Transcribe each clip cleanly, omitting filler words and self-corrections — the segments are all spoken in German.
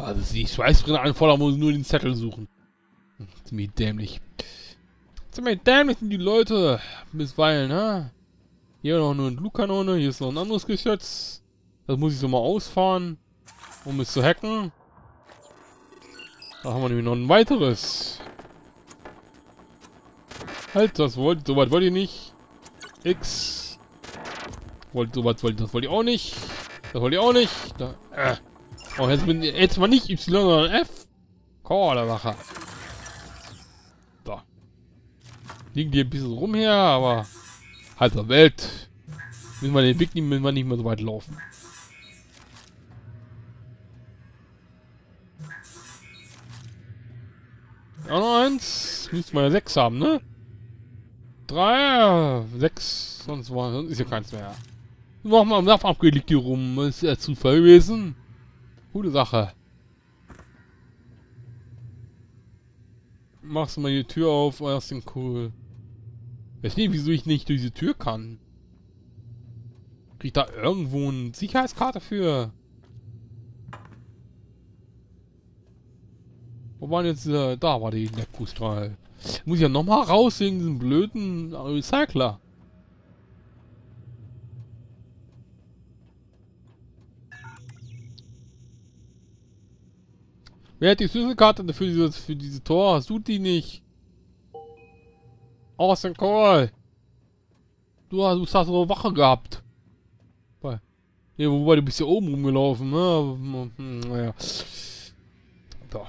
Also die Schweißbrille anfordern, muss nur den Zettel suchen. Ziemlich dämlich. Ziemlich dämlich sind die Leute. Bisweilen, ha? Hier noch eine Blutkanone, hier ist noch ein anderes Geschütz. Das muss ich so mal ausfahren, um es zu hacken. Da haben wir nämlich noch ein weiteres. Halt, das wollte, so weit wollte ich nicht. X. So weit wollte, das wollte ich auch nicht. Das wollte ich auch nicht. Da, Oh, jetzt mal nicht Y, sondern F. Der Sache. So. Liegen die ein bisschen rum her, aber halt der Welt. Müssen wir den Weg nehmen, müssen wir nicht mehr so weit laufen. Auch noch eins. Müsste man ja 6 haben, ne? 3, 6, sonst ist ja keins mehr. Noch mal am Saft abgelegt hier rum. Das ist ja Zufall gewesen. Gute Sache. Machst du mal die Tür auf, oh, das ist cool. Ich weiß nicht, wieso ich nicht durch diese Tür kann. Krieg ich da irgendwo eine Sicherheitskarte für? Wo war denn jetzt dieser? Da war die Necko-Strahl. Muss ich ja nochmal raus wegen diesem blöden Recycler. Wer hat die Schlüsselkarte für diese Tor? Hast du die nicht? Austin Cole. Du hast so Wache gehabt. Ja, wobei du bist ja oben rumgelaufen, ne? Naja. So.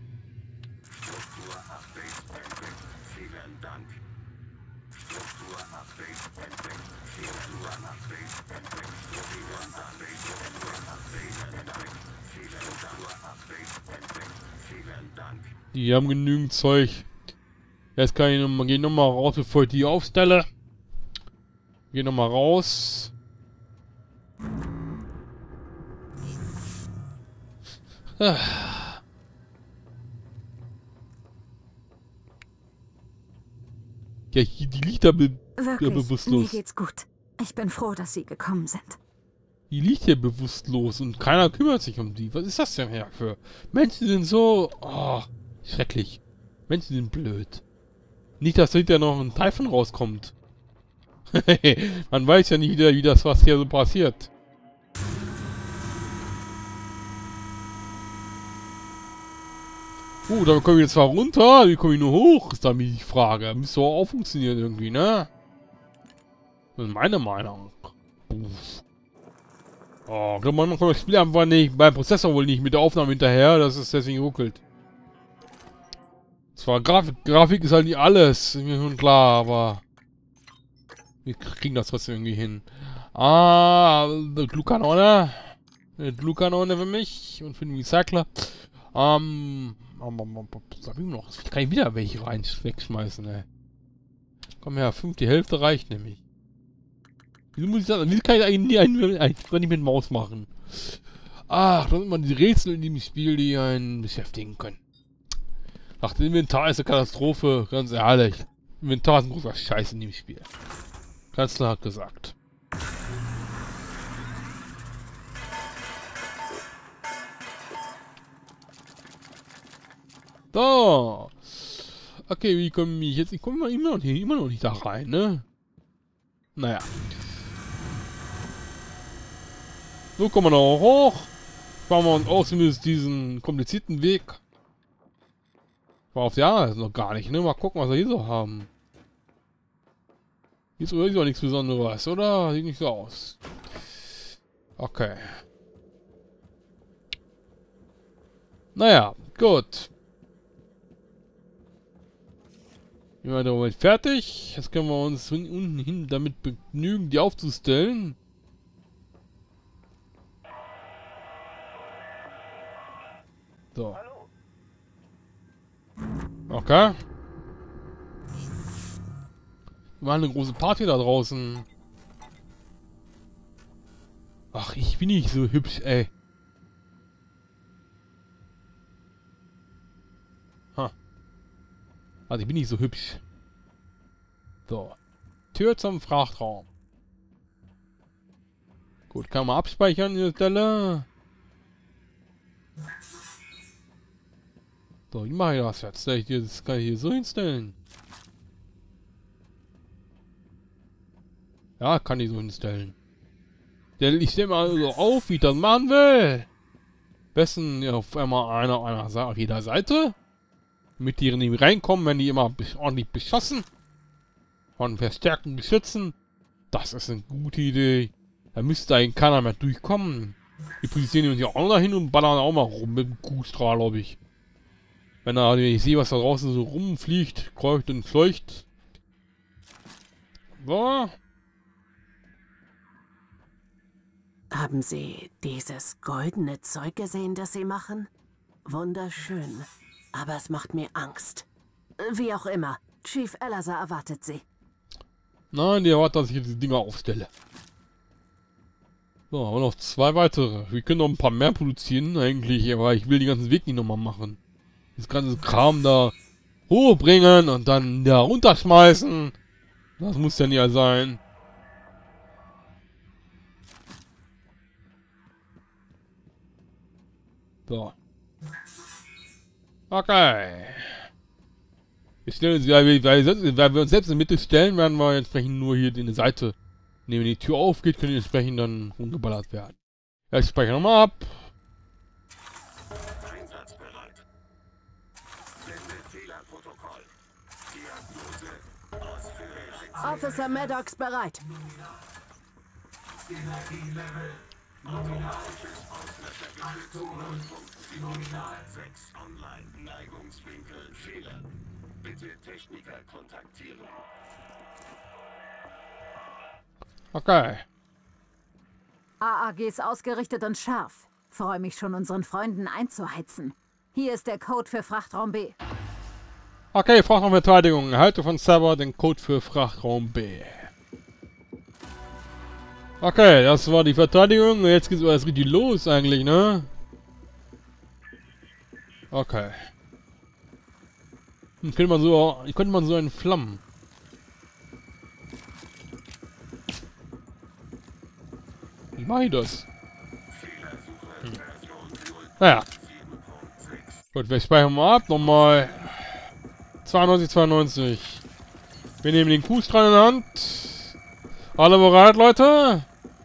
Die haben genügend Zeug. Jetzt kann ich geh noch mal raus, bevor ich die aufstelle. Geh noch mal raus. Ja, die liegt da bewusstlos. Mir geht's gut. Ich bin froh, dass Sie gekommen sind. Die liegt hier bewusstlos und keiner kümmert sich um die. Was ist das denn her für? Menschen sind so... Oh, schrecklich. Menschen sind blöd. Nicht, dass hinterher noch ein Typhon rauskommt. Man weiß ja nicht wieder, wie das was hier so passiert. Da komme ich jetzt zwar runter, wie komme ich nur hoch? Ist da die Frage. Müsste auch funktionieren irgendwie, ne? Das ist meine Meinung. Oh, ich glaube, man kommt das Spiel einfach nicht, beim Prozessor wohl nicht mit der Aufnahme hinterher, dass es deswegen ruckelt. Zwar Grafik ist halt nicht alles, ist mir schon klar, aber wir kriegen das trotzdem irgendwie hin. Eine Glutkanone. Eine Glutkanone für mich und für den Recycler. Was hab ich noch? Ich kann wieder welche wegschmeißen, ey. Komm her, 5, die Hälfte reicht nämlich. Wieso muss ich das? Wieso kann ich eigentlich nicht mit Maus machen? Ach, das sind immer die Rätsel in dem Spiel, die einen beschäftigen können. Ach, das Inventar ist eine Katastrophe, ganz ehrlich. Inventar ist ein großer Scheiß in dem Spiel. Kanzler hat gesagt. So. Okay, wie komme ich jetzt? Ich komme immer noch nicht da rein, ne? Naja. So kommen wir noch hoch. Fahren wir uns auch zumindest diesen komplizierten Weg. War auf der anderen noch gar nicht, ne? Mal gucken, was wir hier so haben. Hier ist auch nichts Besonderes, oder? Sieht nicht so aus. Okay. Naja, gut. Wir sind damit fertig. Jetzt können wir uns unten hin damit begnügen, die aufzustellen. So. Okay. Wir machen eine große Party da draußen. Ach, ich bin nicht so hübsch, ey. Also ich bin nicht so hübsch. So. Tür zum Frachtraum. Gut, kann man abspeichern an dieser Stelle. So, wie mache ich das jetzt? Das kann ich hier so hinstellen. Ja, kann ich so hinstellen. Ich stelle mal so auf, wie ich das machen will. Besten auf einmal einer auf jeder Seite. Damit die nicht reinkommen, wenn die immer ordentlich beschossen. Von verstärkten Geschützen. Das ist eine gute Idee. Da müsste eigentlich keiner mehr durchkommen. Die positionieren uns ja auch noch dahin und ballern auch mal rum mit dem Kuhstrahl, glaube ich. Wenn ich sehe, was da draußen so rumfliegt, kreucht und fleucht. So. Haben Sie dieses goldene Zeug gesehen, das Sie machen? Wunderschön. Aber es macht mir Angst. Wie auch immer. Chief Elazar erwartet Sie. Nein, die erwartet, dass ich diese Dinger aufstelle. So, aber noch 2 weitere. Wir können noch ein paar mehr produzieren eigentlich, aber ich will den ganzen Weg nicht nochmal machen. Das ganze Kram da hochbringen und dann da runterschmeißen. Das muss ja nicht sein. So. Okay. Wir stellen uns, weil wir uns selbst in die Mitte stellen, werden wir entsprechend nur hier in die Seite. Wenn die Tür aufgeht, können die entsprechend dann rumgeballert werden. Ja, ich speichere nochmal ab. Einsatzbereit. Sende Fehlerprotokoll. Diagnose ausführlich. Officer Maddox bereit. Energielevel. Automatisches Auslöscher. Nominal 6 online. Neigungswinkel Fehler. Bitte Techniker kontaktieren. Okay. AAG ist ausgerichtet und scharf. Freue mich schon, unseren Freunden einzuheizen. Hier ist der Code für Frachtraum B. Okay, Frachtraumverteidigung. Erhalte von Server den Code für Frachtraum B. Okay, das war die Verteidigung. Jetzt geht's erst richtig los eigentlich, ne? Okay. Könnte man so entflammen. Wie mache ich das? Naja. Gut, wir speichern mal ab. Nochmal. 92. Wir nehmen den Kuhstrahl in der Hand. Alle bereit, Leute?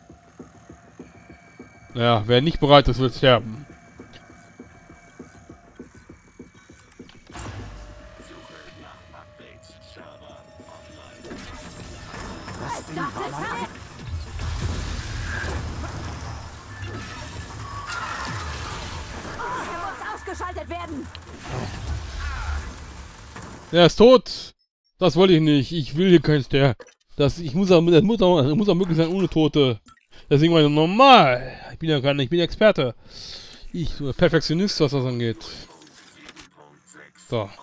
Ja, wer nicht bereit ist, wird sterben. Ausgeschaltet werden! Er ist tot! Das wollte ich nicht. Ich will hier kein Ster. Das muss auch möglich sein ohne Tote. Deswegen war ich normal. Ich bin ja gar nicht, ich bin Experte. Ich bin Perfektionist, was das angeht. So.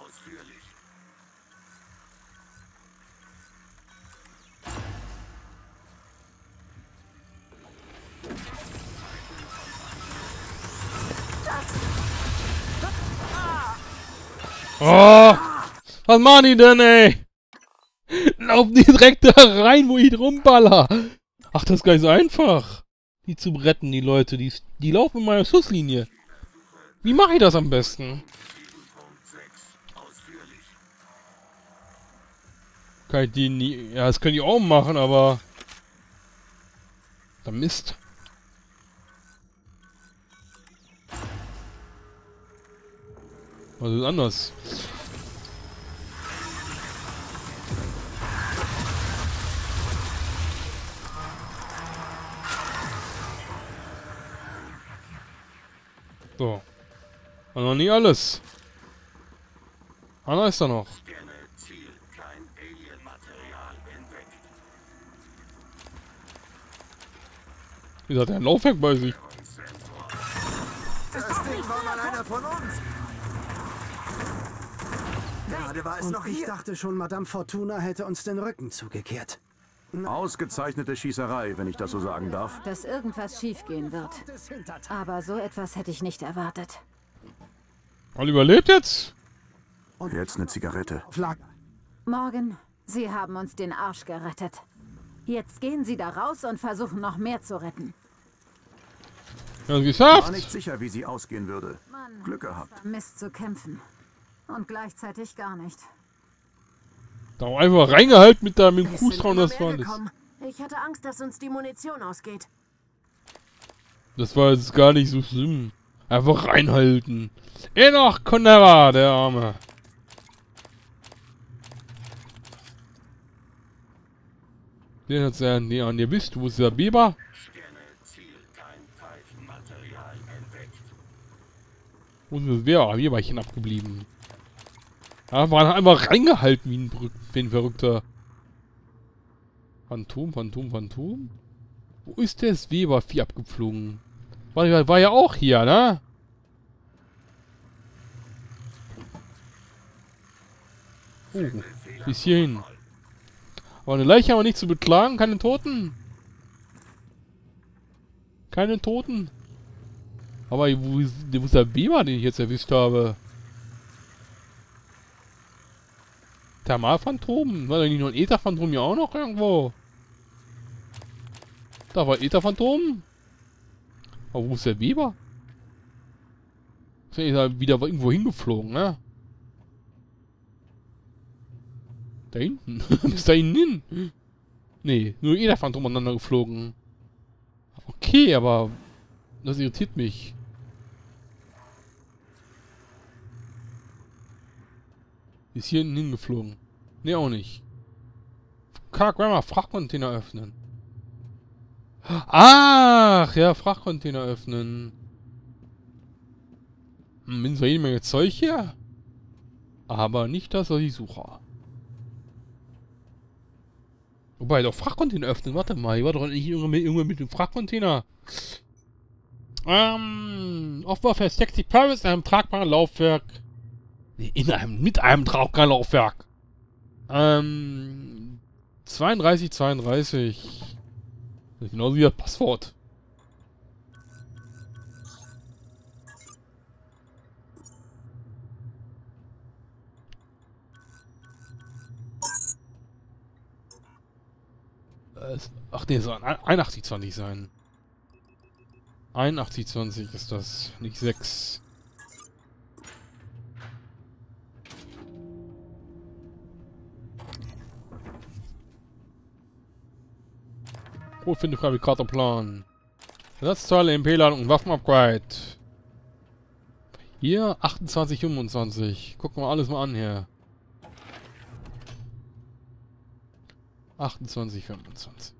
Oh! Was machen die denn, ey? Laufen die direkt da rein, wo ich rumballer? Ach, das ist gar nicht so einfach. Die zu retten, die Leute. Die laufen in meiner Schusslinie. Wie mache ich das am besten? Kann ich die nie... Ja, das können die auch machen, aber... Da Mist. Was ist anders? So. Aber noch nie alles. Einer ist da noch. Scanne Ziel. Kein Alien-Material entdeckt. Wie hat er ein Laufwerk bei sich? Das Ding war mal einer von uns. Gerade war es noch Ich hier. dachte schon, Madame Fortuna hätte uns den Rücken zugekehrt. Ausgezeichnete Schießerei, wenn ich das so sagen darf. Dass irgendwas schiefgehen wird. Das Hinterteil. Aber so etwas hätte ich nicht erwartet. Alle überlebt jetzt? Jetzt eine Zigarette. Auf Lager. Morgan, Sie haben uns den Arsch gerettet. Jetzt gehen Sie da raus und versuchen noch mehr zu retten. Ja, geschafft! War nicht sicher, wie sie ausgehen würde. Mann, Glück gehabt. vermisst zu kämpfen. Und gleichzeitig gar nicht. Da haben wir einfach reingehalten mit dem Es sind Fußraum, immer das mehr war das. gekommen. Ich hatte Angst, dass uns die Munition ausgeht. Das war jetzt gar nicht so schlimm. Einfach reinhalten. Enoch Conera, der Arme. Den hat's ja näher an dir bist. Wo ist der Biber? Scanne Ziel, kein Teilchenmaterial entdeckt. Wo ist das Biberchen abgeblieben? Ja, war einfach reingehalten wie ein Verrückter. Phantom. Wo ist das Webervieh abgeflogen? War ja auch hier, ne? Oh, bis hierhin. Aber eine Leiche haben wir nicht zu beklagen, keine Toten. Keine Toten. Aber wo ist der Weber, den ich jetzt erwischt habe? Thermalphantom? War da nicht noch ein Ätherphantom hier auch noch irgendwo? Da war Ätherphantom. Aber wo ist der Weber? Ist ja wieder irgendwo hingeflogen, ne? Da hinten? Bis da hinten hin? Nee, nur Ätherphantom aneinander geflogen. Okay, aber das irritiert mich. Ist hier hinten hingeflogen. Nee, auch nicht. Grammar, Frachtcontainer öffnen. Ach, ja, Frachtcontainer öffnen. Bin zwar jede Menge Zeug hier, aber nicht das, was ich suche. Wobei, doch Frachtcontainer öffnen. Warte mal, ich war doch nicht irgendwann mit dem Frachtcontainer. Offenbar versteckt sich Paris in einem tragbaren Laufwerk. Nee, mit einem tragbaren Laufwerk. 32. Das ist genauso wie das Passwort. Ach nee, soll 8120 sein. 8120 ist das, nicht 6. Oh, finde Fabrikatorplan. Ersatzteile, MP-Ladung und Waffenupgrade. Hier 2825. Gucken wir alles mal an hier. 2825.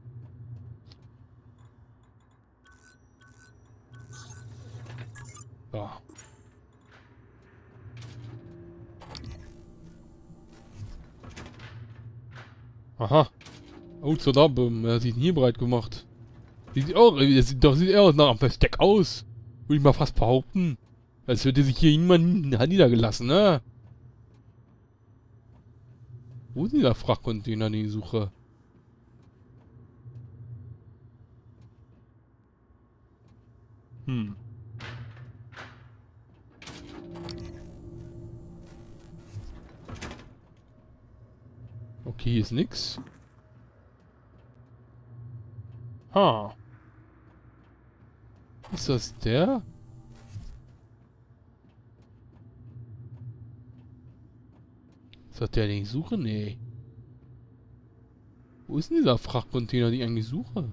So. Aha. Oh, zur Dabe. Er sieht ihn hier breit gemacht. Sieht eher nach einem Versteck aus. Würde ich mal fast behaupten. Als hätte sich hier jemand niedergelassen, ne? Wo ist dieser Frachtcontainer, den ich suche? Okay, hier ist nix. Ha. Ist das der? Ist das der, den ich suche? Nee. Wo ist denn dieser Frachtcontainer, den ich eigentlich suche?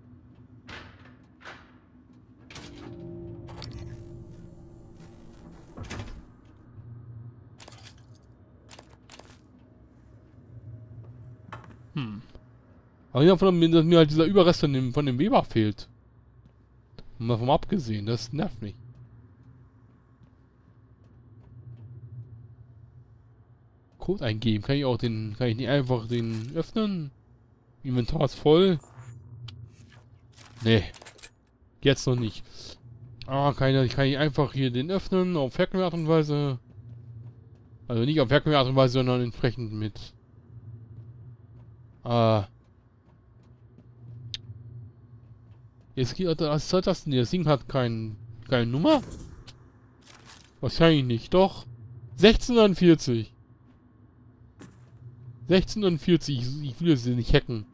Aber ja, dass mir halt dieser Überrest von dem Weber fehlt. Mal vom abgesehen, das nervt mich. Code eingeben, kann ich nicht einfach den öffnen? Inventar ist voll. Nee. Jetzt noch nicht. Kann ich einfach hier den öffnen, auf herkömmliche Art und Weise. Also nicht auf herkömmliche Art und Weise, sondern entsprechend mit. Jetzt geht, was soll das denn? Das Ding hat keine Nummer? Wahrscheinlich nicht, doch. 1640. 1640, ich will sie nicht hacken.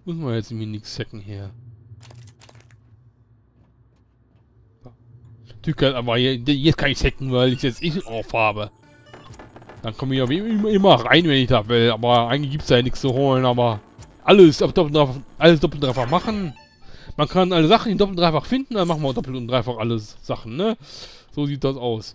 Muss man jetzt irgendwie nichts hacken hier. Natürlich, aber jetzt kann ich hacken, weil ich jetzt auf habe. Dann komme ich ja immer rein, wenn ich da will. Aber eigentlich gibt es da ja nichts zu holen. Aber alles doppelt und dreifach machen. Man kann alle Sachen doppelt und dreifach finden. Dann machen wir doppelt und dreifach alle Sachen, ne? So sieht das aus.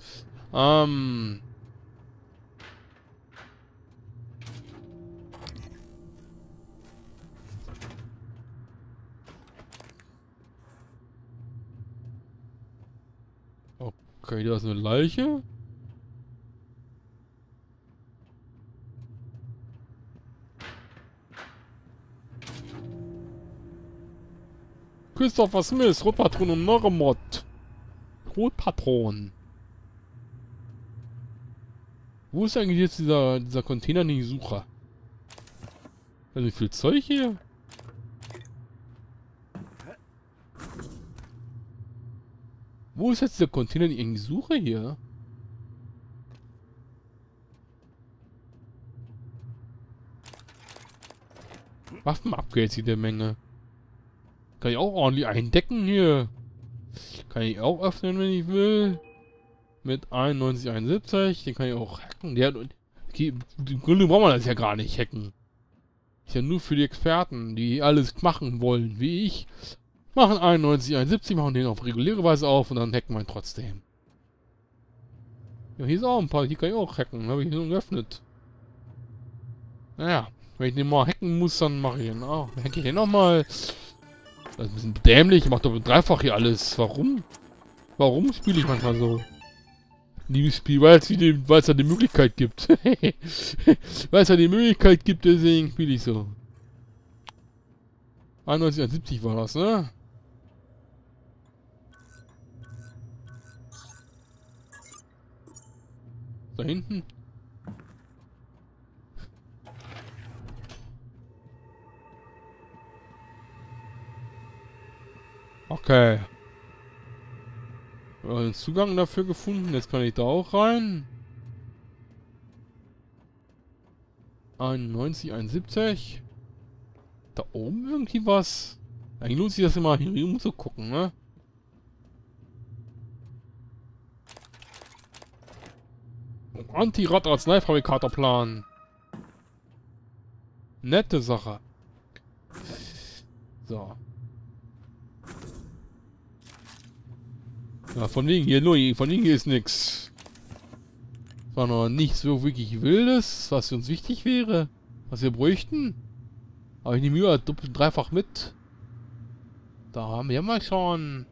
Okay, da ist eine Leiche. Christopher Smith, Rotpatron und Neuromod. Rotpatron. Wo ist eigentlich jetzt dieser Container, den ich suche? Also wie viel Zeug hier? Wo ist jetzt der Container, den ich irgendwie suche hier? Waffen-Upgrades jede Menge. Kann ich auch ordentlich eindecken hier. Kann ich auch öffnen, wenn ich will. Mit 9171. Den kann ich auch hacken. Okay, im Grunde braucht man das ja gar nicht hacken. Ist ja nur für die Experten, die alles machen wollen, wie ich. Machen 9171, machen den auf reguläre Weise auf und dann hacken wir ihn trotzdem. Ja, hier ist auch ein paar, hier kann ich auch hacken. Habe ich schon geöffnet. Naja, wenn ich den mal hacken muss, dann mache ich ihn auch. Dann hacke ich den nochmal. Das ist ein bisschen dämlich, ich mache doppelt dreifach hier alles. Warum? Warum spiele ich manchmal so? Liebesspiel, weil es da die Möglichkeit gibt. Weil es da die Möglichkeit gibt, deswegen spiele ich so. 9170 war das, ne? Da hinten. Okay. Den Zugang dafür gefunden. Jetzt kann ich da auch rein. 9171. Da oben irgendwie was. Eigentlich lohnt sich das immer hier um zu gucken, ne? Anti-Rad-Arzneifabrikatorplan. Nette Sache. So. Ja, von wegen hier ist nix. War noch nicht so wirklich Wildes, was für uns wichtig wäre. Was wir bräuchten. Aber ich nehme ja doppelt dreifach mit. Da haben wir mal schon.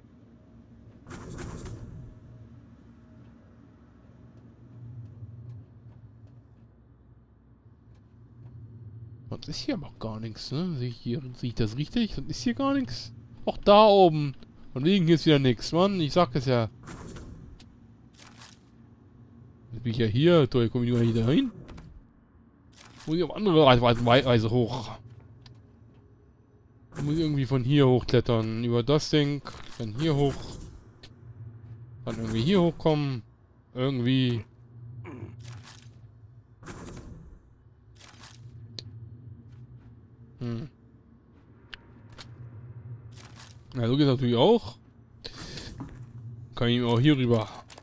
Das ist hier aber gar nichts, ne? Sehe ich das richtig? Das ist hier gar nichts. Auch da oben. Von wegen hier ist wieder nichts, Mann. Ich sag es ja. Jetzt bin ich ja hier. Toll, komme ich mal hier rein. Muss ich auf andere Weise hoch. Ich muss irgendwie von hier hochklettern. Über das Ding. Dann hier hoch. Dann irgendwie hier hochkommen. Irgendwie. Ja, so geht es natürlich auch. Kann ich auch hier rüber.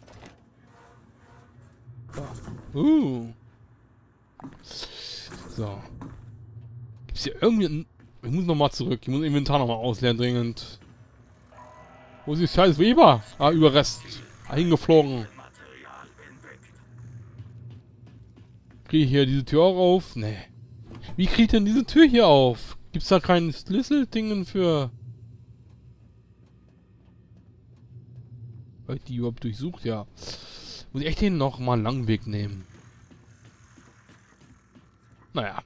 So. Gibt's hier irgendwie... Ich muss nochmal zurück. Ich muss das Inventar nochmal ausleeren, dringend. Wo ist die scheiß Weber? Ah, Überrest. Hingeflogen. Kriege ich hier diese Tür auch auf? Nee. Wie kriege ich denn diese Tür hier auf? Gibt's da keinen Schlüsseldingen für... Weil die überhaupt durchsucht, ja. Muss ich echt den noch mal einen langen Weg nehmen. Naja.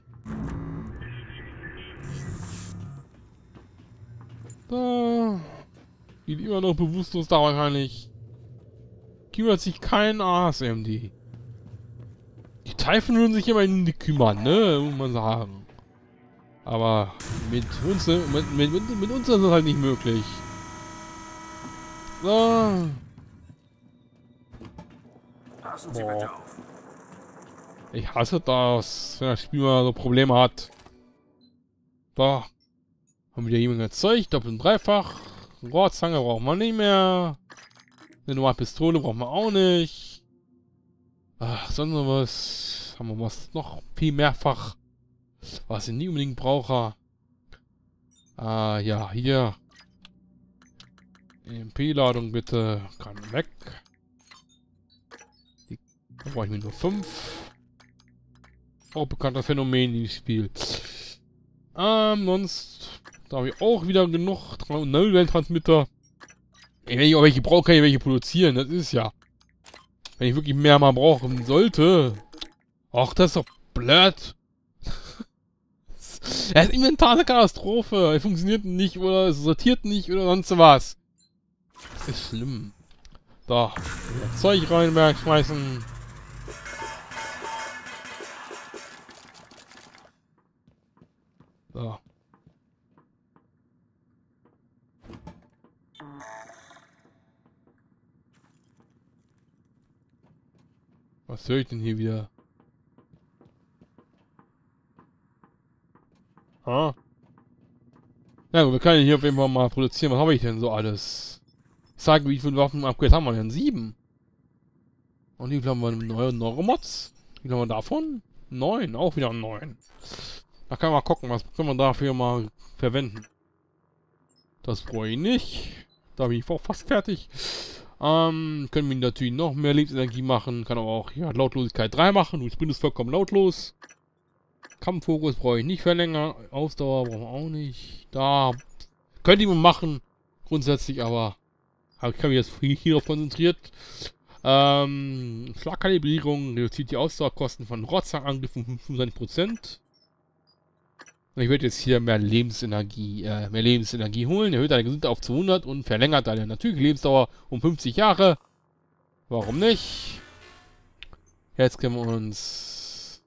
Da. Geht immer noch bewusstlos da wahrscheinlich. Kümmert sich kein ASMD. Die Teifen würden sich immer um die kümmern, ne? Muss man sagen. Aber mit uns, ne? Mit uns ist das halt nicht möglich. So. Passen Sie bitte auf. Ich hasse das, wenn das Spiel mal so Probleme hat. So. Und wieder jemand Zeug, doppelt und dreifach. Rohrzange braucht man nicht mehr. Eine normale Pistole braucht man auch nicht. Ach, sonst noch was. Haben wir was noch viel mehrfach. Was ich nie unbedingt brauche. Ah, ja, hier. EMP-Ladung bitte. Kann weg. Da brauche ich mir nur 5. Auch bekannter Phänomen in dem Spiel. Sonst. Da habe ich auch wieder genug Nullwellentransmitter. Wenn ich auch welche brauche, kann ich welche produzieren. Das ist ja. Wenn ich wirklich mehr mal brauchen sollte. Ach, das ist doch blöd. Das Inventar ist eine Katastrophe. Es funktioniert nicht oder es sortiert nicht oder sonst was. Das ist schlimm. Da. Wieder Zeug reinschmeißen. So. Was höre ich denn hier wieder? Ah. Ja gut, wir können hier auf jeden Fall mal produzieren. Was habe ich denn so alles? Ich sage, wie viele Waffen-Upgrades haben wir denn? 7. Und wie viel haben wir neue Neuromods? Wie viel haben wir davon? 9. Auch wieder 9. Da kann man mal gucken, was können wir dafür mal verwenden. Das brauche ich nicht. Da bin ich auch fast fertig. Können wir natürlich noch mehr Lebensenergie machen. Kann aber auch ja, Lautlosigkeit 3 machen. Du bist vollkommen lautlos. Kampffokus brauche ich nicht verlängern. Ausdauer brauchen wir auch nicht. Da könnte man machen. Grundsätzlich, aber ich habe mich jetzt hierauf konzentriert. Schlagkalibrierung reduziert die Ausdauerkosten von Rotzangangriffen um 25%. Und ich werde jetzt hier mehr Lebensenergie holen. Erhöht deine Gesundheit auf 200 und verlängert deine natürliche Lebensdauer um 50 Jahre. Warum nicht? Jetzt können wir uns...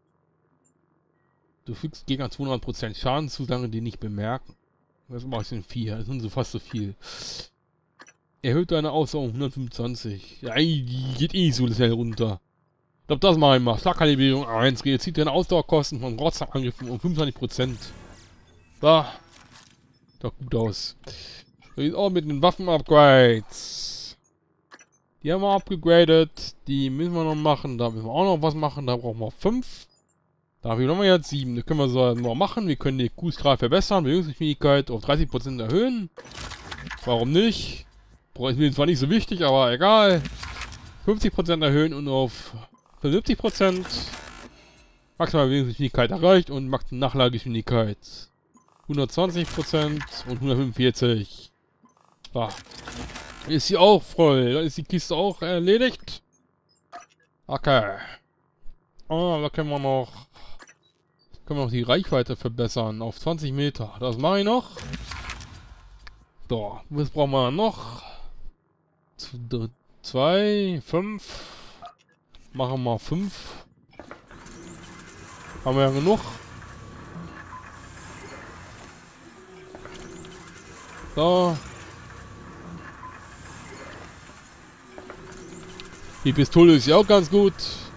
Du fügst Gegner 200% Schaden zu, solange die nicht bemerken. Das mache ich denn 4. Das sind so fast so viel. Erhöht deine Ausdauer um 125. Ja, die geht eh so schnell runter. Ich glaube, das mache ich mal. Schlagkalibrierung 1. Reduziert deine Ausdauerkosten von Rotzangriffen um 25%. Da. Doch gut aus. Sieht auch mit den Waffen-Upgrades. Die haben wir abgegradet. Die müssen wir noch machen. Da müssen wir auch noch was machen. Da brauchen wir 5. Dafür haben wir jetzt 7. Das können wir so noch machen. Wir können die Q-Strahl verbessern. Bewegungsgeschwindigkeit auf 30% erhöhen. Warum nicht? Ist mir zwar nicht so wichtig, aber egal. 50% erhöhen und auf 75%. Maximale Bewegungsgeschwindigkeit erreicht und maximale Nachladegeschwindigkeit 120% und 145. So. Ist sie auch voll. Dann ist die Kiste auch erledigt. Okay. Oh, da können wir noch die Reichweite verbessern auf 20 Meter. Das mache ich noch. So, was brauchen wir noch? 2, 5. Machen wir 5. Haben wir ja genug. So. Die Pistole ist ja auch ganz gut.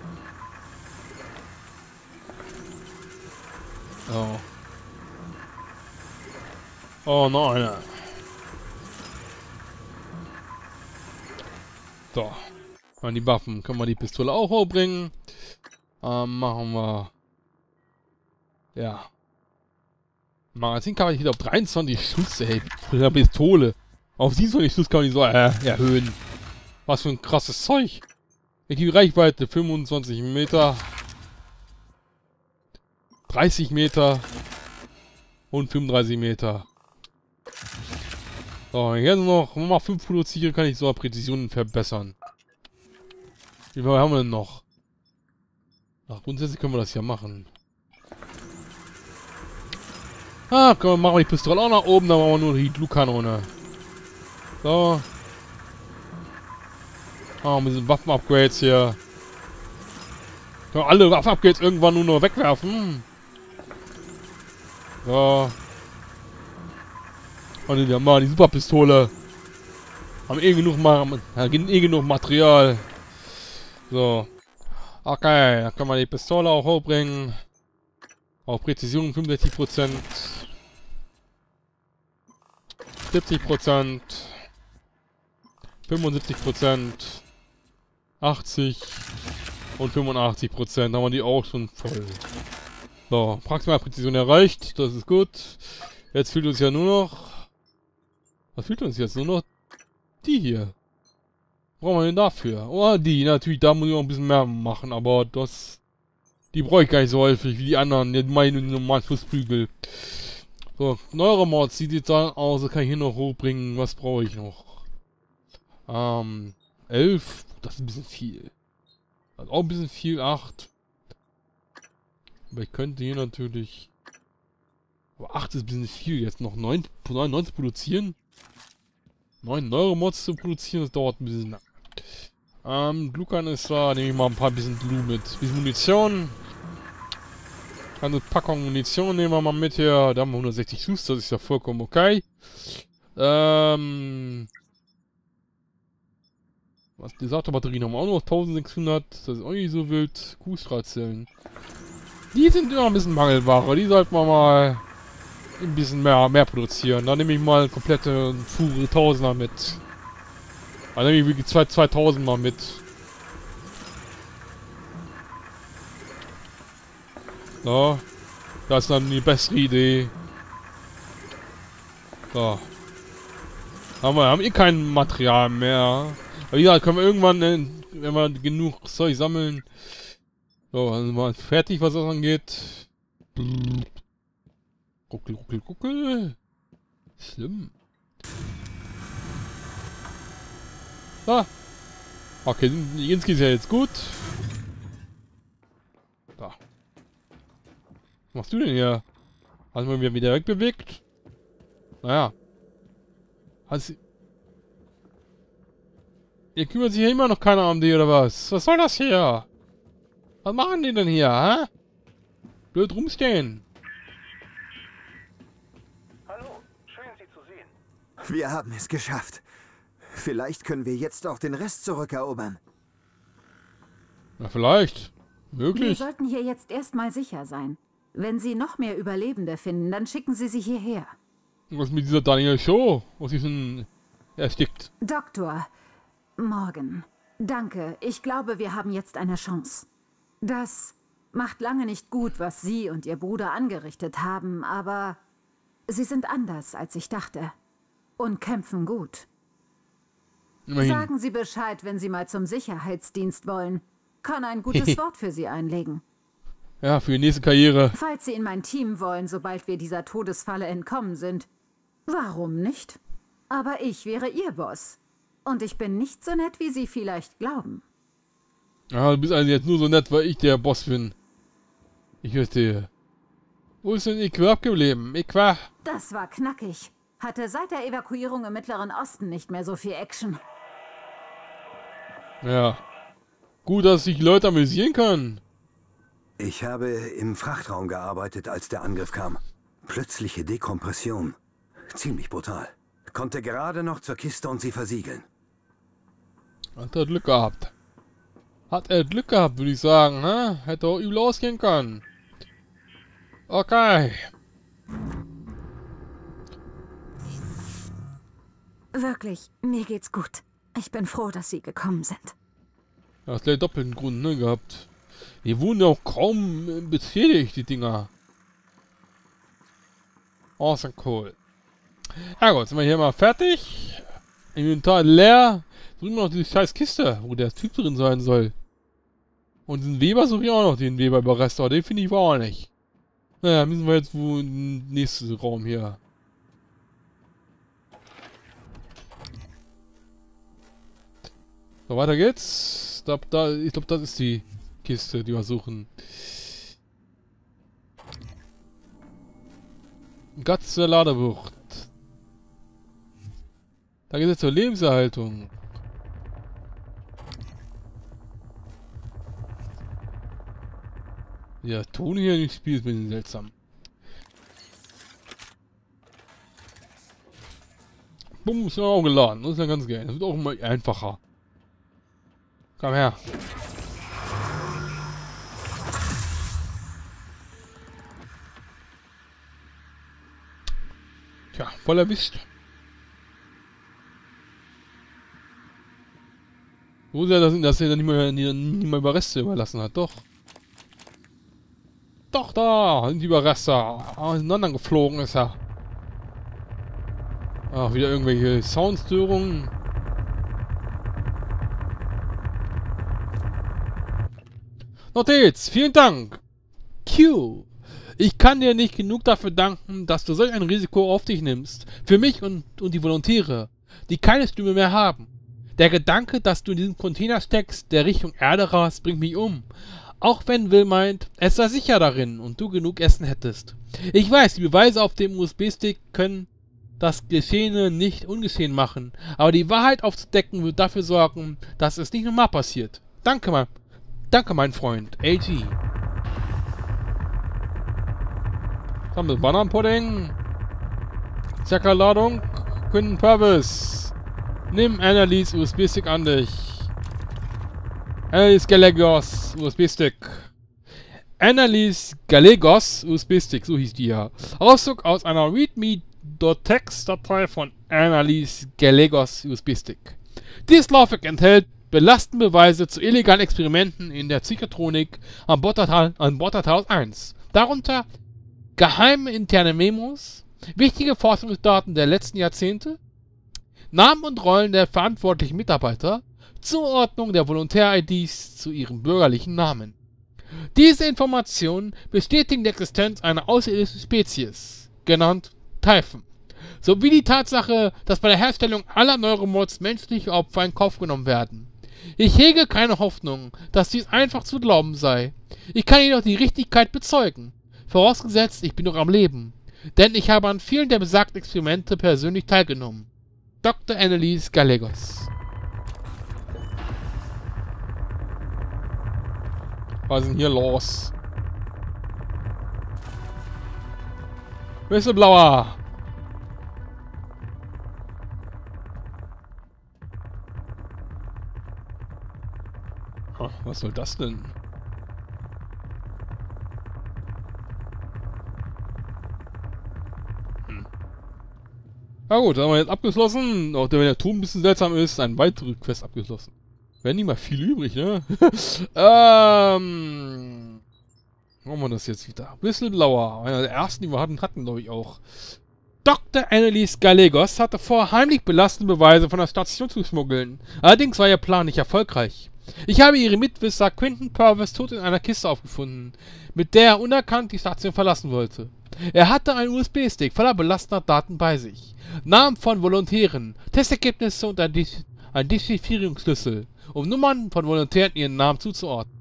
Oh. Oh nein. So. An die Waffen können wir die Pistole auch hochbringen. Machen wir. Ja. Magazin kann man wieder auf 23 Schuss, ey. Von der Pistole. Auf 27 Schuss kann man die so erhöhen. Was für ein krasses Zeug. Die Reichweite 25 Meter. 30 Meter. Und 35 Meter. So, jetzt noch, wenn wir mal 5 produzieren, kann ich so eine Präzision verbessern. Wie viel haben wir denn noch? Ach, grundsätzlich können wir das ja machen. Ah, können wir machen die Pistole auch nach oben, dann machen wir nur die Blutkanone. So. Ah, ein bisschen Waffen-Upgrades hier. Können wir alle Waffen-Upgrades irgendwann nur noch wegwerfen. So. Und wir haben mal die Superpistole. Haben eh genug Material. So. Okay, dann können wir die Pistole auch hochbringen. Auf Präzision 65%. 70%. 75%. 80. Und 85%. Da haben wir die auch schon voll. So, maximale Präzision erreicht. Das ist gut. Jetzt fehlt uns ja nur noch... Was fehlt uns jetzt? Nur noch die hier. Was brauchen wir denn dafür? Oh, die. Natürlich, da muss ich auch ein bisschen mehr machen. Aber das... Die brauche ich gar nicht so häufig wie die anderen. Die meinen normalen Fußflügel. So, neuere Mods. Sieht jetzt dann aus. Das kann ich hier noch hochbringen. Was brauche ich noch? 11. Das ist ein bisschen viel. Das ist auch ein bisschen viel. 8. Aber ich könnte hier natürlich... Aber 8 ist ein bisschen viel. Jetzt noch 9 zu produzieren. 9 neue Mods zu produzieren, das dauert ein bisschen lang. Glucan ist da. Nehme ich mal ein paar bisschen Glue mit. Bisschen Munition. Eine Packung Munition nehmen wir mal mit hier. Da haben wir 160 Schuss. Das ist ja vollkommen okay. Was die Batterien haben wir auch noch 1600. Das ist auch nicht so wild. Kuhstrahlzellen. Die sind immer ein bisschen Mangelware. Die sollten wir mal ein bisschen mehr produzieren. Da nehme ich mal komplette Fuhre 1000er mit. Da nehme ich wirklich 2000 mal mit. So. Das ist dann die bessere Idee. So. Haben eh kein Material mehr. Aber ja, können wir irgendwann, wenn wir genug Zeug sammeln. So, dann sind wir fertig, was das angeht. Ruckel, ruckel, ruckel. Schlimm. Ah. Okay, jetzt geht's ja jetzt gut. Da. Was machst du denn hier? Hast du mal wieder wegbewegt? Naja. Ihr kümmert sich ja immer noch keiner um die, oder was? Was soll das hier? Was machen die denn hier, hä? Blöd rumstehen. Hallo, schön Sie zu sehen. Wir haben es geschafft. Vielleicht können wir jetzt auch den Rest zurückerobern. Na, vielleicht. Wir Möglich. sollten hier jetzt erstmal sicher sein. Wenn Sie noch mehr Überlebende finden, dann schicken Sie sie hierher. Was mit dieser Daniel Show? Was ist denn erstickt? Doktor, Morgan, danke. Ich glaube, wir haben jetzt eine Chance. Das macht lange nicht gut, was Sie und Ihr Bruder angerichtet haben, aber Sie sind anders, als ich dachte. Und kämpfen gut. Immerhin. Sagen Sie Bescheid, wenn Sie mal zum Sicherheitsdienst wollen. Kann ein gutes Wort für Sie einlegen. Ja, für die nächste Karriere. Falls Sie in mein Team wollen, sobald wir dieser Todesfalle entkommen sind. Warum nicht? Aber ich wäre Ihr Boss. Und ich bin nicht so nett, wie Sie vielleicht glauben. Ja, du bist also jetzt nur so nett, weil ich der Boss bin. Ich verstehe. Wo ist denn Iqua abgeblieben? Iqua? Das war knackig. Hatte seit der Evakuierung im Mittleren Osten nicht mehr so viel Action. Ja. Gut, dass sich Leute amüsieren können. Ich habe im Frachtraum gearbeitet, als der Angriff kam. Plötzliche Dekompression. Ziemlich brutal. Konnte gerade noch zur Kiste und sie versiegeln. Hat er Glück gehabt. Hat er Glück gehabt, würde ich sagen, ne? Hätte auch übel ausgehen können. Okay. Wirklich, mir geht's gut. Ich bin froh, dass Sie gekommen sind. Ja, hast gleich doppelten Grund, ne, gehabt. Die wurden ja auch kaum beschädigt, die Dinger. Awesome, cool. Ja gut, sind wir hier mal fertig. Inventar leer. Suchen wir noch diese scheiß Kiste, wo der Typ drin sein soll. Und diesen Weber suche ich auch noch, den Weber-Überrest, aber den finde ich auch nicht. Naja, müssen wir jetzt wohl in den nächsten Raum hier. So, weiter geht's. Ich glaube, das ist die Kiste, die wir suchen. Gatze Ladebucht. Da geht es zur Lebenserhaltung. Ja, Ton hier im Spiel ist ein bisschen seltsam. Bumm, ist ja auch geladen. Das ist ja ganz geil. Das wird auch immer einfacher. Komm her. Tja, voll erwischt. Wo ist er, dass er nicht mehr Überreste überlassen hat? Doch. Doch, da sind die Überreste. Auseinandergeflogen ist er. Ach, wieder irgendwelche Soundstörungen. Notiz, vielen Dank. Q. Ich kann dir nicht genug dafür danken, dass du solch ein Risiko auf dich nimmst. Für mich und die Volontäre, die keine Stimme mehr haben. Der Gedanke, dass du in diesem Container steckst, der Richtung Erde rast, bringt mich um. Auch wenn Will meint, es sei sicher darin und du genug Essen hättest. Ich weiß, die Beweise auf dem USB-Stick können das Geschehene nicht ungeschehen machen, aber die Wahrheit aufzudecken wird dafür sorgen, dass es nicht nochmal passiert. Danke, mein Freund, AG. Was haben wir? Bananenpudding. Zackerladung. Quentin Purvis. Nimm Annalise USB-Stick an dich. Annalise Gallegos USB-Stick. Annalise Gallegos USB-Stick, so hieß die ja. Auszug aus einer readme.txt-Datei von Annalise Gallegos USB-Stick. Dieses Laufwerk enthält belastende Beweise zu illegalen Experimenten in der Psychotronik an Bord Talos 1. Darunter geheime interne Memos, wichtige Forschungsdaten der letzten Jahrzehnte, Namen und Rollen der verantwortlichen Mitarbeiter, Zuordnung der Volontär-IDs zu ihren bürgerlichen Namen. Diese Informationen bestätigen die Existenz einer außerirdischen Spezies, genannt Typhon, sowie die Tatsache, dass bei der Herstellung aller Neuromods menschliche Opfer in Kauf genommen werden. Ich hege keine Hoffnung, dass dies einfach zu glauben sei. Ich kann jedoch die Richtigkeit bezeugen. Vorausgesetzt, ich bin noch am Leben. Denn ich habe an vielen der besagten Experimente persönlich teilgenommen. Dr. Annalise Gallegos. Was ist denn hier los? Whistleblower! Oh, was soll das denn? Na gut, dann haben wir jetzt abgeschlossen. Auch wenn der Ton ein bisschen seltsam ist, eine weitere Quest abgeschlossen. Wäre nicht mal viel übrig, ne? Machen wir das jetzt wieder. Whistleblower. Einer der ersten, die wir hatten, glaube ich auch. Dr. Annalise Gallegos hatte vor, heimlich belastende Beweise von der Station zu schmuggeln. Allerdings war ihr Plan nicht erfolgreich. Ich habe ihre Mitwisser Quentin Purvis tot in einer Kiste aufgefunden, mit der er unerkannt die Station verlassen wollte. Er hatte einen USB-Stick voller belastender Daten bei sich. Namen von Volontären, Testergebnisse und ein Dechiffrierungsschlüssel, um Nummern von Volontären ihren Namen zuzuordnen.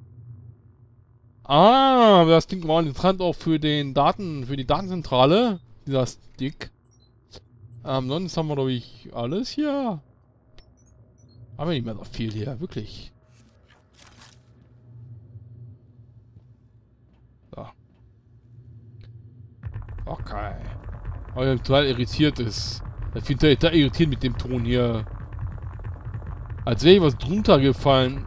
Ah, das klingt mal interessant auch für die Datenzentrale, dieser Stick. Sonst haben wir, glaube ich, alles hier. Aber nicht mehr so viel hier, wirklich. So. Okay. Weil er total irritiert ist. Ich finde er total irritiert mit dem Ton hier. Als wäre was drunter gefallen.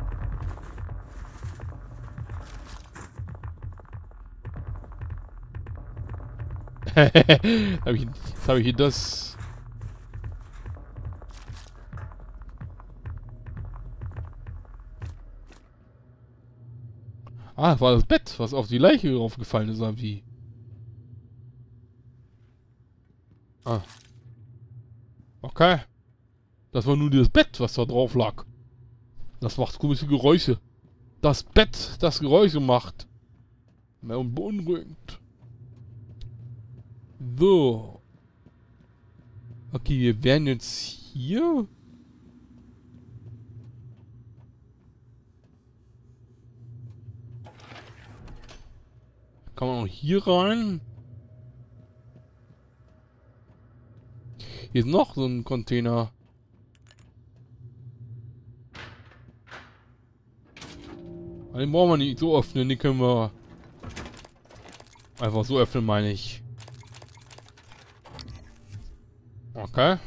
Jetzt habe ich hier das. Ah, das war das Bett, was auf die Leiche draufgefallen ist, oder wie? Ah. Okay. Das war nur das Bett, was da drauf lag. Das macht komische Geräusche. Das Bett, das Geräusche macht. Mehr beunruhigend. So. Okay, wir wären jetzt hier. Kann man auch hier rein? Hier ist noch so ein Container. Den brauchen wir nicht so öffnen, den können wir einfach so öffnen, meine ich. Okay.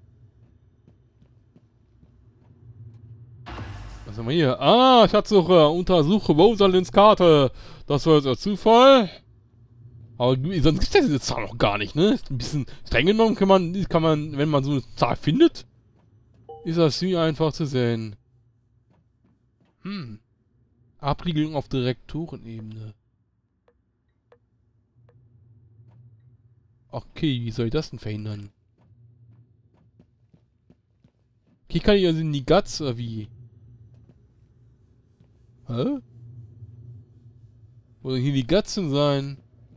Was haben wir hier? Ah, Schatzsuche, untersuche Rosalinds Karte. Das war jetzt ein Zufall. Aber sonst gibt es diese Zahl noch gar nicht, ne? Ist ein bisschen streng genommen kann man, wenn man so eine Zahl findet, ist das nie einfach zu sehen. Abriegelung auf Direktorenebene. Okay, wie soll ich das denn verhindern? Okay, kann ich also in die Guts oder wie? Hä? Wo soll hier die Guts denn sein?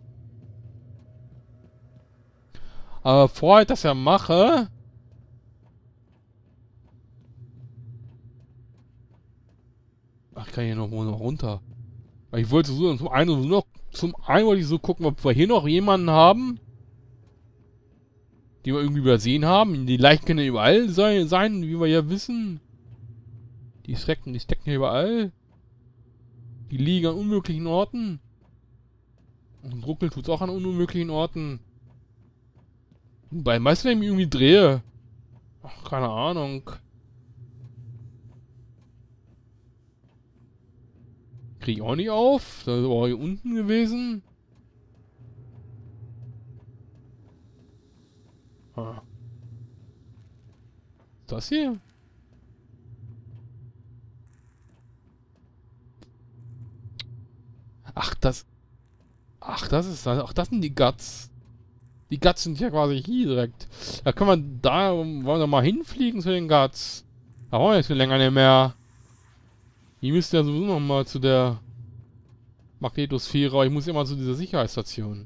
Aber bevor ich das ja mache... Ach, kann ich hier noch runter. Weil ich wollte so zum einen wollte ich so gucken, ob wir hier noch jemanden haben, die wir irgendwie übersehen haben. Die Leichen können ja überall sein, wie wir ja wissen. Die stecken ja überall. Die liegen an unmöglichen Orten. Und ruckeln tut's auch an unmöglichen Orten. Wobei meistens, wenn ich mich irgendwie drehe. Ach, keine Ahnung. Krieg ich auch nicht auf. Das war hier unten gewesen. Ah. Das hier? Ach, das sind die Guts. Die Guts sind ja quasi hier direkt. Da können wir wollen wir mal hinfliegen zu den Guts. Da wollen wir jetzt für länger nicht mehr. Die müsste ja sowieso noch mal zu der Magnetosphäre, aber ich muss immer zu dieser Sicherheitsstation.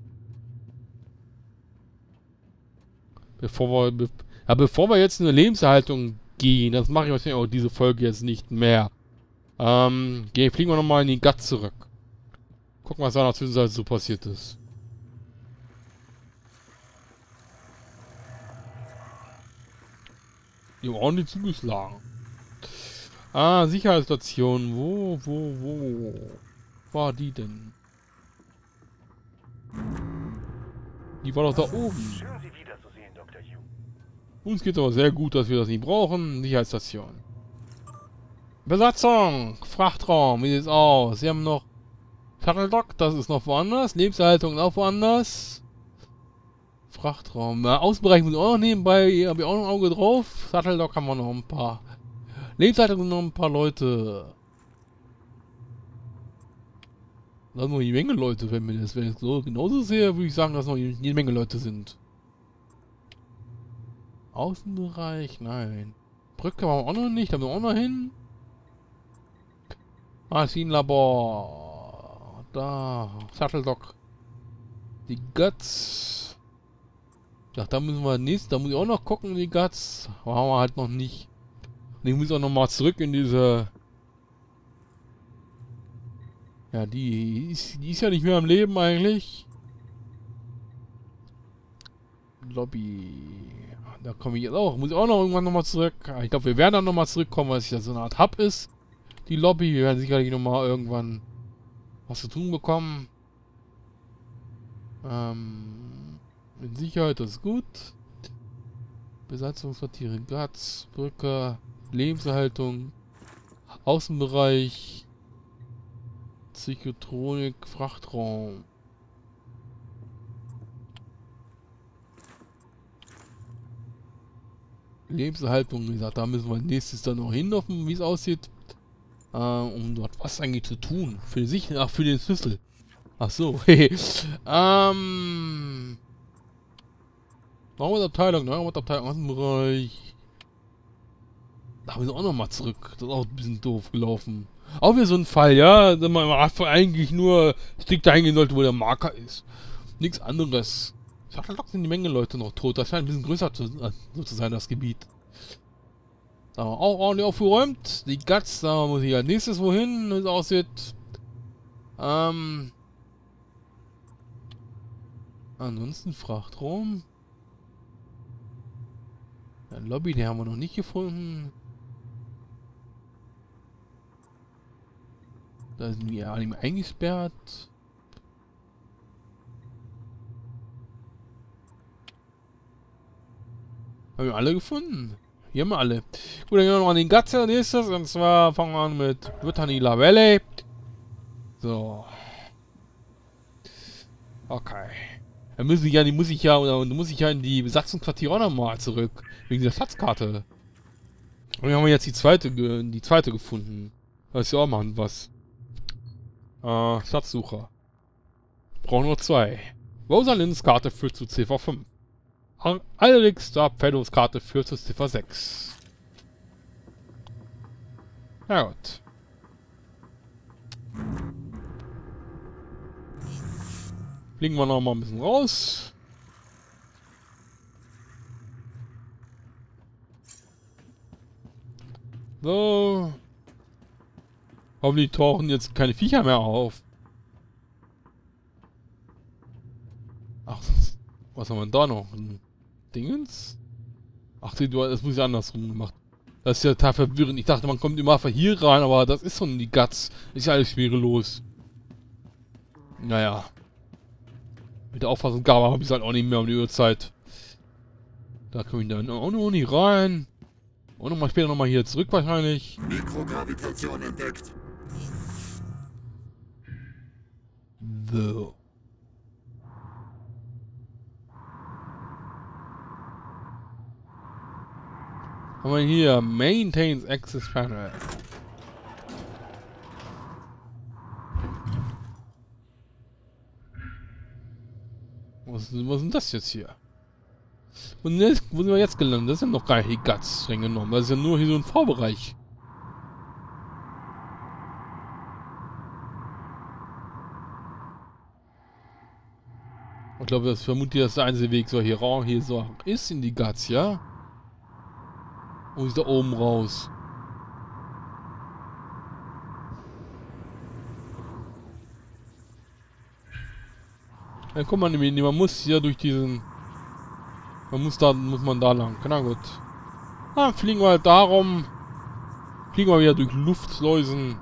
Bevor wir jetzt in eine Lebenserhaltung gehen, das mache ich wahrscheinlich auch diese Folge jetzt nicht mehr. Fliegen wir nochmal in die Guts zurück. Gucken, was da in der Zwischenzeit so passiert ist. Die haben ordentlich zugeschlagen. Ah, Sicherheitsstation. Wo war die denn? Die war doch da oben. Schön, Sie wiederzusehen, Dr. Yu. Uns geht aber sehr gut, dass wir das nicht brauchen. Sicherheitsstation. Besatzung! Frachtraum, wie sieht's aus? Sie haben noch Shuttle Dock, das ist noch woanders. Lebenserhaltung auch woanders. Frachtraum. Außenbereich muss ich auch noch nebenbei. Habe ich auch noch ein Auge drauf. Shuttle Dock haben wir noch ein paar. Lebenserhaltung noch ein paar Leute. Da sind noch eine Menge Leute, wenn ich das so genauso sehe, würde ich sagen, dass noch eine Menge Leute sind. Außenbereich, nein. Brücke haben wir auch noch nicht, da müssen wir auch noch hin. Maschinenlabor. Da. Shuttle Dock. Die Guts. Ja, da müssen wir nicht. Da muss ich auch noch gucken, die Guts. Aber haben wir halt noch nicht. Und ich muss auch noch mal zurück in diese... Ja, die ist ja nicht mehr am Leben eigentlich. Lobby. Da komme ich jetzt auch. Muss ich auch noch irgendwann nochmal zurück. Ich glaube, wir werden dann nochmal zurückkommen, weil es ja so eine Art Hub ist. Die Lobby. Wir werden sicherlich nochmal irgendwann was zu tun bekommen. Mit Sicherheit, das ist gut. Besatzungsquartiere, Guts, Brücke, Lebenserhaltung, Außenbereich, Psychotronik, Frachtraum. Lebenserhaltung, wie gesagt, da müssen wir nächstes dann noch hin, wie es aussieht. Um dort was eigentlich zu tun. Für sich, ach, für den Schlüssel. Ach so, Abteilung, Außenbereich. Da haben wir auch nochmal zurück. Das ist auch ein bisschen doof gelaufen. Auch wieder so ein Fall, ja. Man eigentlich nur strikt dahin sollte, wo der Marker ist. Nichts anderes. Shuttle Dock sind die Menge Leute noch tot. Das scheint ein bisschen größer zu sein, das Gebiet. Da haben wir auch ordentlich aufgeräumt. Die Guts, da muss ich als nächstes wohin, wie es aussieht. Ansonsten Frachtraum. Ja, Lobby, den haben wir noch nicht gefunden. Da sind wir alle eingesperrt. Haben wir alle gefunden? Hier haben wir alle. Gut, dann gehen wir noch an den Guts als nächstes. Und zwar fangen wir an mit Britannia Valley. So. Okay. Dann muss ich ja in die Besatzungsquartiere auch nochmal zurück. Wegen der Schatzkarte. Und wir haben jetzt die zweite gefunden. Das ist ja auch mal was. Schatzsucher. Brauchen nur 2. Rosalinds Karte führt zu Ziffer 5. Alric Starfellows Karte führt zu Ziffer 6. Ja gut. Fliegen wir noch mal ein bisschen raus. So. Hoffentlich tauchen jetzt keine Viecher mehr auf. Ach, was haben wir da noch? Ein Dingens? Ach, das muss ja andersrum gemacht. Das ist ja total verwirrend. Ich dachte, man kommt immer von hier rein, aber das ist schon die Guts. Ist ja alles schwerelos. Naja. Mit der Auffassungsgabe habe ich es halt auch nicht mehr um die Uhrzeit. Da komme ich dann auch noch nicht rein. Und nochmal später nochmal hier zurück wahrscheinlich. Mikrogravitation entdeckt. So. Haben wir hier Maintains Access Panel. Was ist denn das jetzt hier? Und jetzt, wo sind wir jetzt gelandet? Das sind noch gar nicht die Guts streng genommen. Das ist ja nur hier so ein Vorbereich. Ich glaube, das vermutlich das der einzige Weg so hier so ist in die Guts, ja? Wo ist da oben raus? Ja, guck mal, man muss hier durch diesen... muss man da lang. Na gut. Ah, fliegen wir halt darum. Fliegen wir wieder durch Luftschleusen.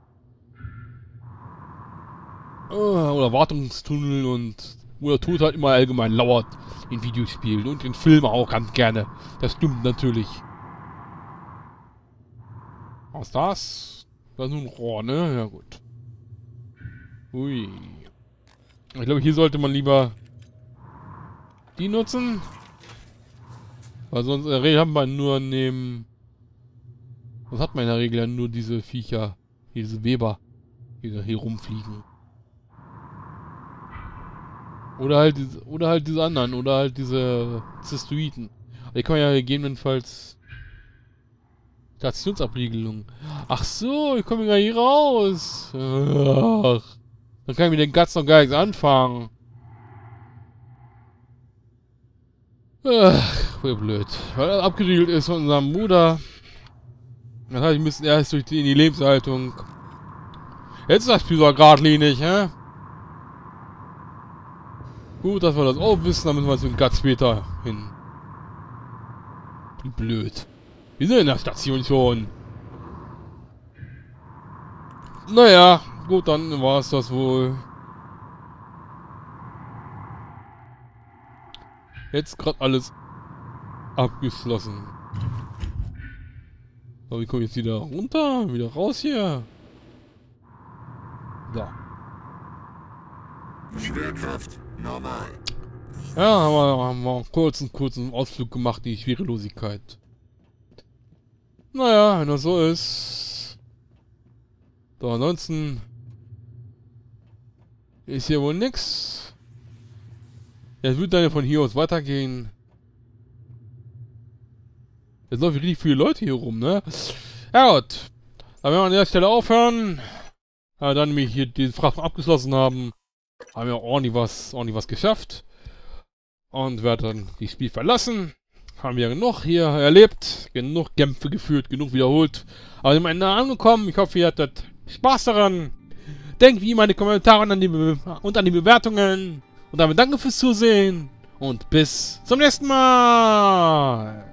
Oder Wartungstunnel und... Oder tut halt immer allgemein lauert in Videospielen und in Filmen auch ganz gerne. Das stimmt natürlich. Was ist das? Das ist nur ein Rohr, ne? Ja gut. Ui. Ich glaube, hier sollte man lieber die nutzen. Weil sonst in der Regel haben wir nur neben... Was hat man in der Regel ja nur diese Viecher, diese Weber, die hier rumfliegen. Oder halt diese anderen, oder halt diese Zystoiden. Die kann man ja gegebenenfalls... Stationsabriegelung. Ach so, ich komme gar hier raus. Ach, dann kann ich mit den Guts noch gar nichts anfangen. Ach, voll blöd. Weil das abgeriegelt ist von unserem Bruder. Das heißt, wir müssen erst in die Lebenshaltung. Jetzt ist das Spiel so geradlinig, hä? Gut, dass wir das auch wissen, dann müssen wir zu den Guts später hin. Wie blöd. Wir sind in der Station schon. Naja, gut, dann war es das wohl. Jetzt gerade alles abgeschlossen. So, wie komme ich jetzt wieder runter? Wieder raus hier? So. Schwerkraft normal. Ja, haben wir einen kurzen Ausflug gemacht, die Schwerelosigkeit. Naja, wenn das so ist. So, ansonsten ist hier wohl nix. Jetzt wird dann von hier aus weitergehen. Jetzt laufen richtig viele Leute hier rum, ne? Ja gut. Dann werden wir an der Stelle aufhören. Ja, dann wir hier den Frachter abgeschlossen haben wir ordentlich was geschafft. Und werden dann das Spiel verlassen. Haben wir genug hier erlebt, genug Kämpfe geführt, genug wiederholt. Aber sind am Ende angekommen. Ich hoffe, ihr hattet Spaß daran. Denkt wie immer an die Kommentare und an die Bewertungen. Und damit danke fürs Zusehen. Und bis zum nächsten Mal.